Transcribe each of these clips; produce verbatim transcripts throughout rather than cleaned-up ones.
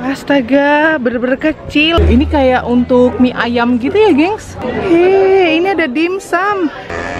Astaga, bener-bener kecil. Ini kayak untuk mie ayam gitu ya, gengs. Hei, ini ada dimsum.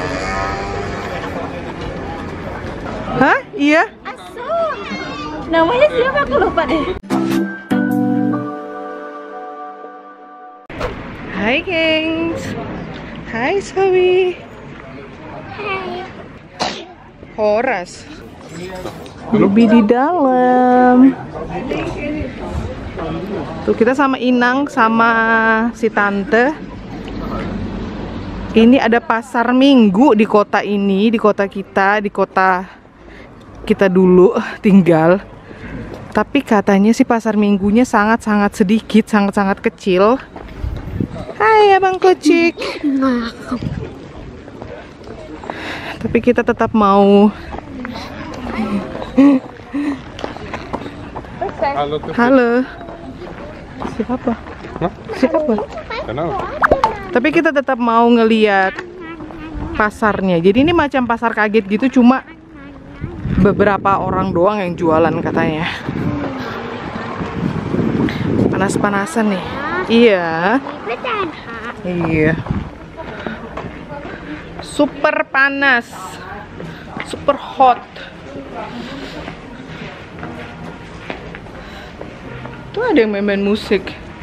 Hah? Iya? Asu. Namanya siapa? Aku lupa deh. Hai, gengs. Hai, Sawi. Hai. Horas. Bibi di dalam. Tuh kita sama Inang sama si tante. Ini ada pasar minggu di kota ini, di kota kita, di kota kita dulu tinggal. Tapi katanya sih pasar minggunya sangat-sangat sedikit, sangat-sangat kecil. Hai Abang Kucik. Tapi kita tetap mau. Halo. Halo. Siapa? Hah? Siapa? Kenapa? Tapi kita tetap mau ngeliat pasarnya. Jadi ini macam pasar kaget gitu, cuma beberapa orang doang yang jualan katanya. Panas-panasan nih. Iya. Iya. Super panas. Super hot. Tuh ada yang main-main musik.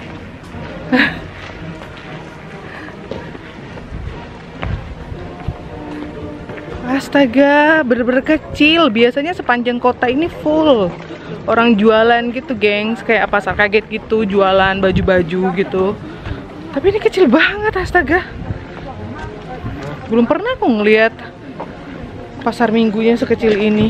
Astaga, bener-bener kecil. Biasanya sepanjang kota ini full orang jualan gitu, gengs. Kayak pasar kaget gitu, jualan baju-baju gitu. Tapi ini kecil banget, astaga. Belum pernah aku ngeliat pasar minggunya sekecil ini.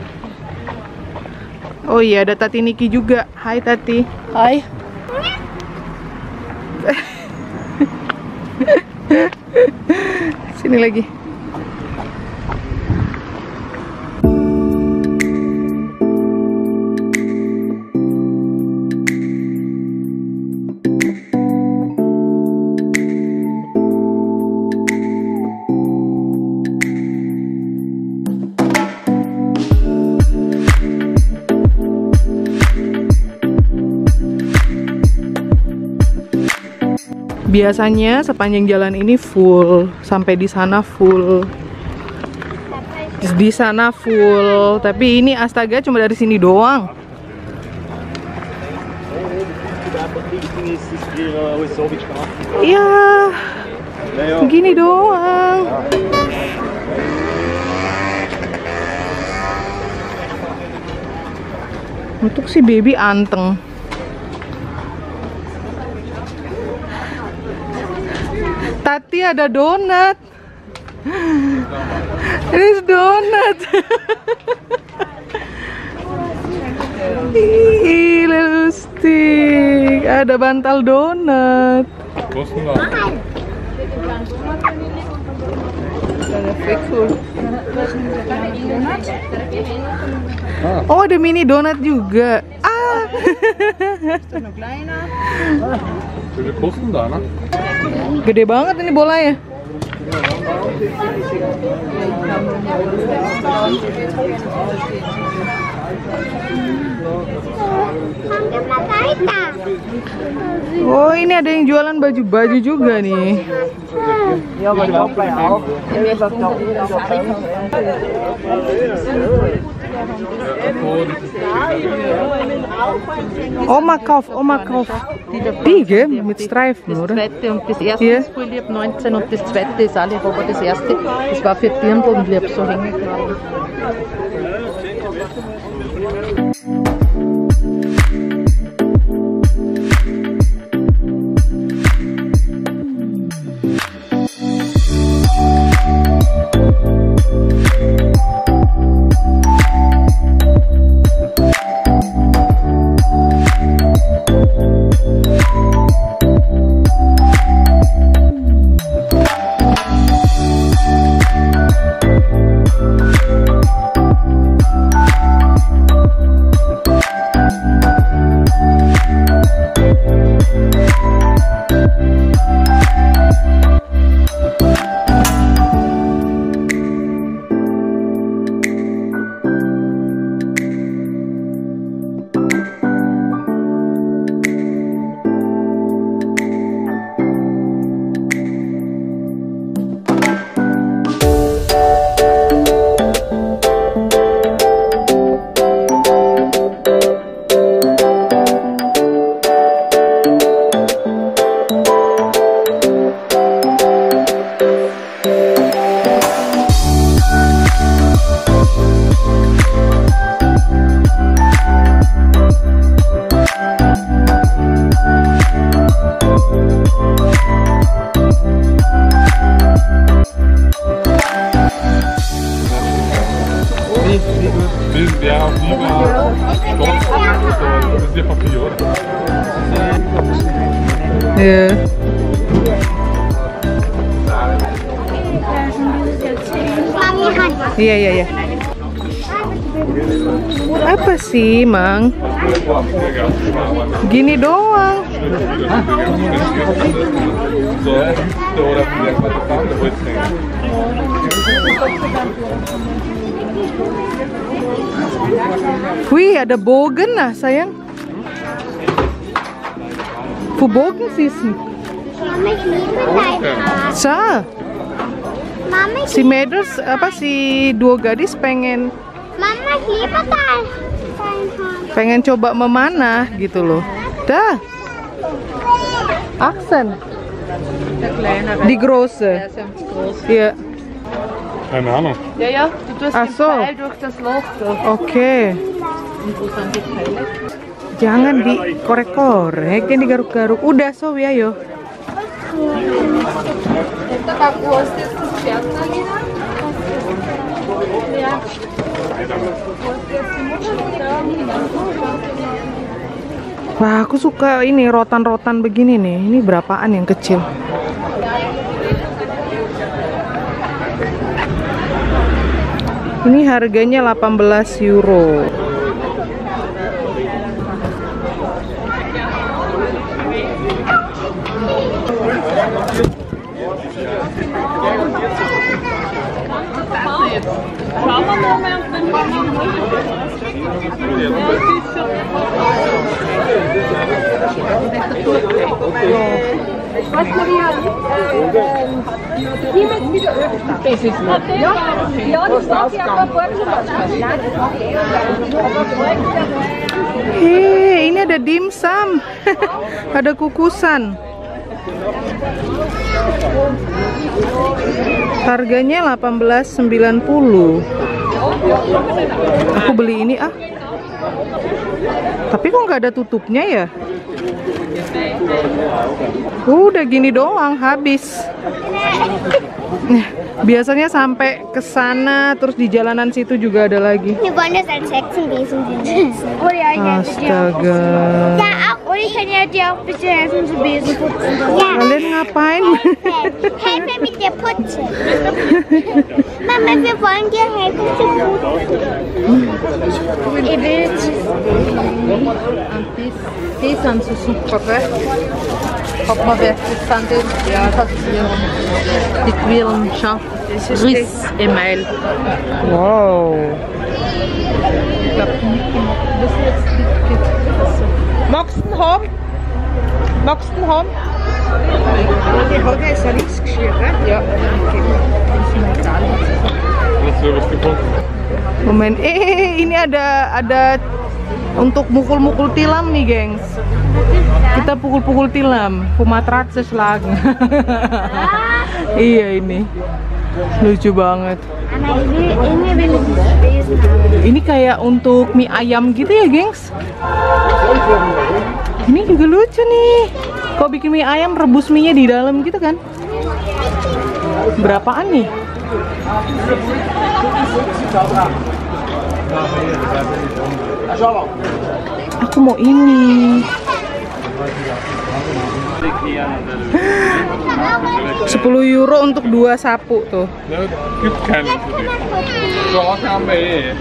Oh iya, ada Tati Niki juga. Hai Tati. Hai. Sini lagi. Biasanya sepanjang jalan ini full, sampai di sana full, di sana full. Tapi ini astaga cuma dari sini doang. Iya, begini doang. Untuk si baby anteng. Tati ada donat. Ini donat. Ih, lustig. Ada bantal donat. Oh, ada mini donat juga. Ah. Gede banget ini bolanya. Oh, ini ada yang jualan baju-baju juga nih. Oma kauf, Oma kauf. Die, gell? Mit Streifen, oder? Das zweite und das erste Ja. ist voll lieb, neunzehn, und das zweite ist auch lieb, aber das erste, das war für Dirndl und lieb, so hängen geblieben. Ya. Iya iya iya. Apa sih, Mang? Gini doang. Wih, ada bogen lah, sayang. Verbogen sis. Mama, ich liebe dein Haar. Sa, Mama, ich, si Meders apa si dua gadis pengen Mama, ich liebe dein, dein Haar. pengen coba memanah gitu loh. Dah. Aksen. Der kleinere. Die große. Der ist ja groß. Iya. Keine Ahnung. Ja, ja, du tust Ach den so. Pfeil durch das Loch. Da. Oke. Und wo sind die Pfeile? Jangan dikorek-korek, jangan digaruk-garuk. Udah, so ya yo. Wah, aku suka ini rotan-rotan begini nih. Ini berapaan yang kecil? Ini harganya delapan belas euro. Hei, ini ada dimsum. Ada kukusan. Harganya delapan belas sembilan puluh. Aku beli ini ah. Tapi kok nggak ada tutupnya ya? Udah gini doang habis. Biasanya sampai ke sana terus di jalanan situ juga ada lagi. Wir wollen das als Hexenwesen benutzen. Oder ja, ich helfe dir auch. Astaga. Ja, auch. Oder ich kann ja dir auch ein bisschen helfen zu Besen putzen. Ja. Kalian ngapain? Helfen. Helfe mit der Putze. Mama, wir wollen dir helfen zu putzen. Ihr wollt. Die sind so super, gell? Hat man wirklich sind die, ja, das hier, die Quirlen, schau, Riss, Email. Wow. Ich glaube, die mitgemacht, das ist jetzt die, also. Magst du ihn haben? Magst du ihn haben? Die hat jetzt ein Rissgeschirr, gell? Ja. Das ist was gefunden. Moment, eh ini ada ada untuk mukul-mukul tilam nih, gengs. Kita pukul-pukul tilam, Pumatrat seslag. Iya ini, lucu banget. Anna, ich will, ini will ich diesen haben. Ini kayak untuk mie ayam gitu ya, gengs. Ini juga lucu nih. Kau bikin mie ayam, rebus mie-nya di dalam gitu kan? Berapaan nih? Aku mau ini. sepuluh euro untuk dua sapu tuh. Ne, gibt keine für die. Zu Hause haben wir eh.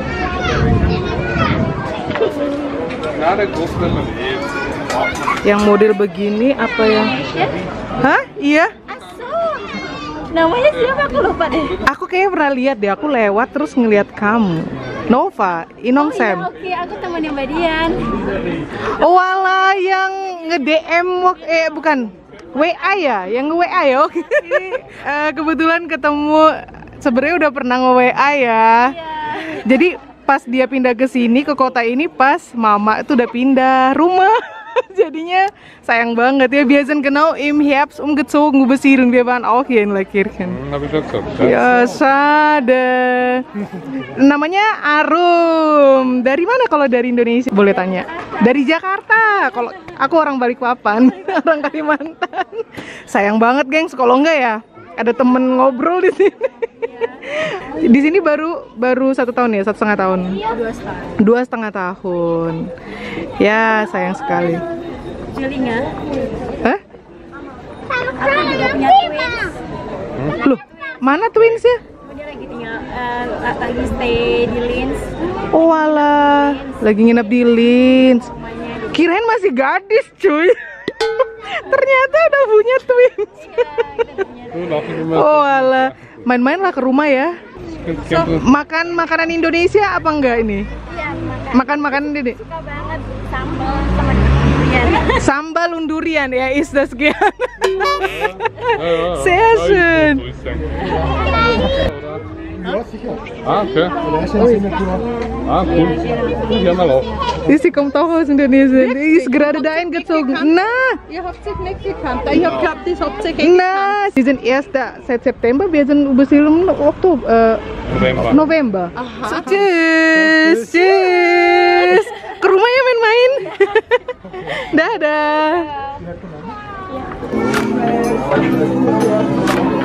Na, der Groß will man eh. Yang model begini apa yang? Hah? Iya? Ach so. Namanya siapa? Aku lupa deh. Aku kayaknya pernah lihat deh. Aku lewat terus ngeliat kamu. Nova, Inong Oh Sam. iya, oke, aku temannya Mbak Dian. Oh wala yang nge-D M wak- eh bukan W A ya, yang nge-W A ya. Oke. Eh, kebetulan ketemu, sebenarnya udah pernah nge-W A ya. Iya. Jadi pas dia pindah ke sini, ke kota ini, pas mama tuh udah pindah rumah. Jadinya sayang banget ya. Biasanya genau im Herbst umgezogen, besiedelt. Wir waren auch hier in Leukirchen. Hm, hab ich doch gesagt. Ya, schade. Namanya Arum. Dari mana kalau dari Indonesia? Boleh tanya. Dari Jakarta. Kalau aku orang Balikpapan, orang Kalimantan. Sayang banget, gengs. Kalau enggak ya, ada temen ngobrol di sini. Di sini baru baru satu tahun ya, satu setengah tahun. Dua setengah. Dua setengah tahun. Ya sayang sekali. Julinga. Hah? Aku juga punya twins. Loh, mana twinsnya? Dia lagi tinggal uh, lagi stay di Linz. Oh alah, lagi nginep di Linz. Kirain masih gadis cuy. Ternyata udah punya twins. Oh alah, main-mainlah ke rumah ya. Makan makanan Indonesia apa enggak ini? Iya, Makan makan. makanan ini. Suka banget sambal sama durian. Sambal und Durian, ja, ist das gern. Sehr schön. Ja, sicher. Ah, okay. Ah, cool. Ja, mal auf. Sie kommt auch aus Indonesien. Die ist gerade da eingezogen. Na, Ihr habt sich nicht gekannt. Ich hab gehabt, das habt ihr na. Sie sind erst da seit September. Wir sind bis im Oktober, äh, November. November. So, tschüss, tschüss. Ke rumah ya main-main. Dadah.